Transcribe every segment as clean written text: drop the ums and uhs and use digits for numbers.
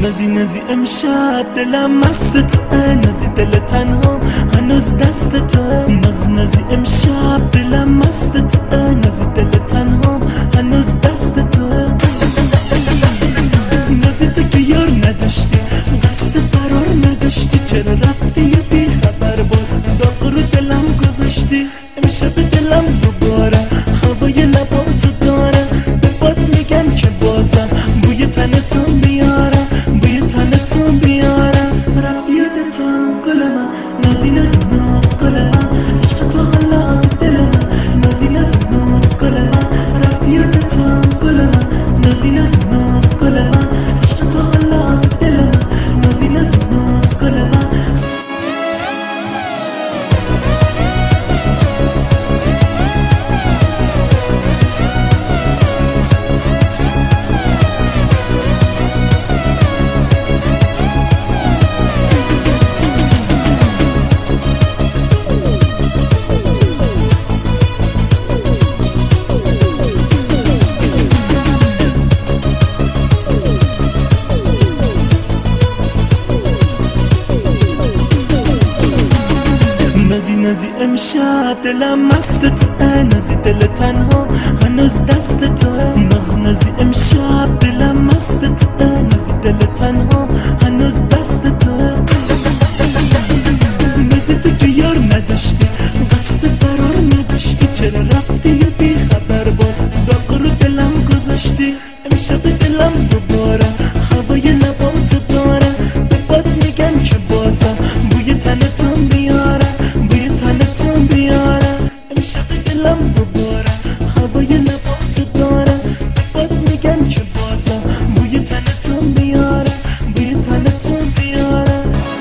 نزی امشب دلم مستت، نزی دل تنها هنوز دستت. نزی امشب دلم مستت، نزی دل تنها هنوز دستت. نزی تو که یار نداشتی، قصد فرار نداشتی، چرا رفتی یه بی خبر باز داغ رو دلم گذاشتی. امشب دلم دوباره هوای لباتو داره، به باد میگم که بازم بوی تنتو بیاره، بوی تنتو بیاره. رفتی یادتم گل من، نازی ناز گل من، عشق تو حالا دل من، نازی ناز گل من. رفتی یادتم گل من، نازی ناز گل من، عشق تو حالا دل من، نازی ناز گل من. نزی امشب دلم مستت، نزی دل تنها هنوز دستت. نزی امشب دلم مستت، نزی دل تنها هنوز دستت. نزی تو که یار نداشتی، قصد فرار نداشتی، چرا رفتی یه بی خبر باز داغ رو دلم گذاشتی. امشب دلم دوباره هوای لباتو داره، به باد میگم که بازم بوی تنتو بیاره، بوی تنتو بیاره. امشب دلم دوباره هوای لباتو داره، به باد میگم که بازم بوی تنتو بیاره، بوی تنتو بیاره.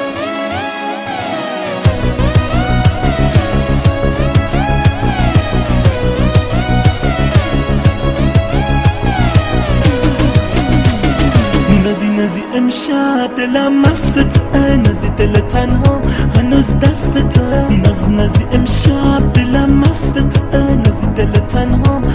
نزی امشب دلم مستت، نزی دل تنها هنوز دستت. نزی امشب دلم مستت، نزی دل تنها